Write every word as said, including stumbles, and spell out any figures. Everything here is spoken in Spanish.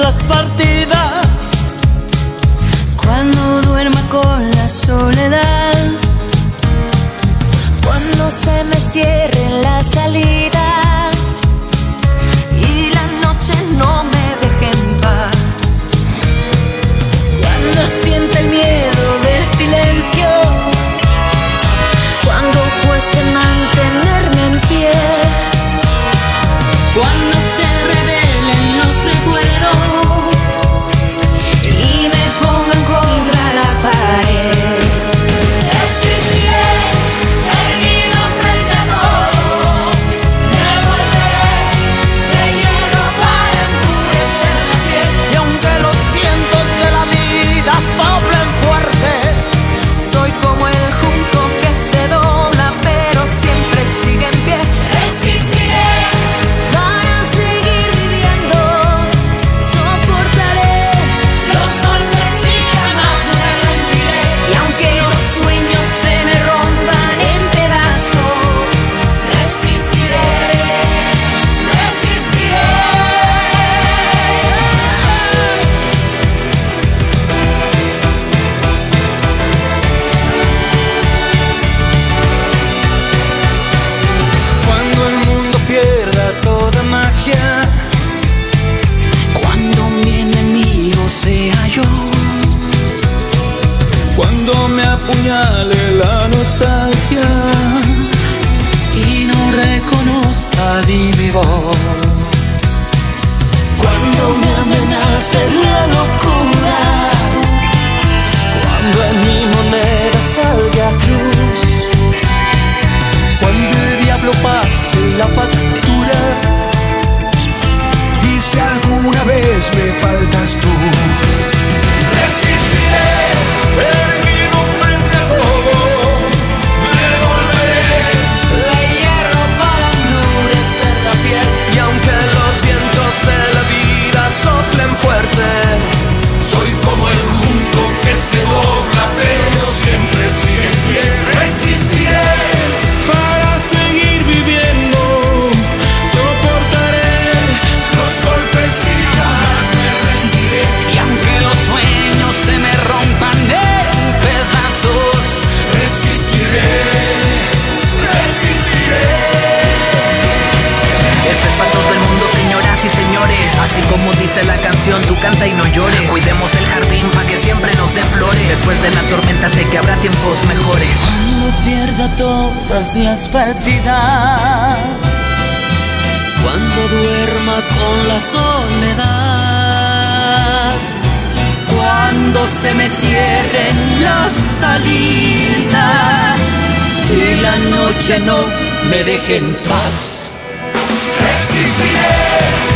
las partidas. Cuando duerma con la soledad, cuando se me cierren las salidas y la noche no me deje en paz. Cuando siente el miedo del silencio, cuando cueste mantenerme en pie, cuando se revelen los recuerdos y me pongan contra la pared. Resistiré, erguido frente a todo. Me volveré de hierro para endurecer la piel. Y aunque los vientos de la vida soplen fuerte, soy como el junco que se dobla pero siempre sigue en pie. Resistiré para seguir viviendo, soportaré los golpes y jamás me rendiré. Y aunque los sueños se me rompan en pedazos, Resistiré, resistiré. Cuando el mundo pierda toda magia, Cuando mi enemigo sea yo, cuando me apuñale la nostalgia y no reconozca ni mi voz, cuando me amenace la locura, cuando en mi moneda salga cruz, cuando el diablo pase la factura, y si alguna vez me faltas tú, Resistiré, erguido frente a todo. Me volveré de hierro para endurecer la piel. y aunque los vientos de la vida soplen fuerte, Soy como el junco que se dobla pero siempre sigue en pie. Resistiré para seguir viviendo, soportaré los golpes y jamás me rendiré. y aunque los sueños se me rompan en pedazos, Resistiré, resistiré. Este es para todo el mundo, señoras y señores. Así como dice la canción, tú canta y no llores. Cuidemos el jardín para que siempre nos dé flores. Después de la tormenta sé que habrá tiempos mejores. cuando pierda todas las partidas, cuando duerma con la soledad, cuando se me cierren las salidas y la noche no me deje en paz. Resistiré,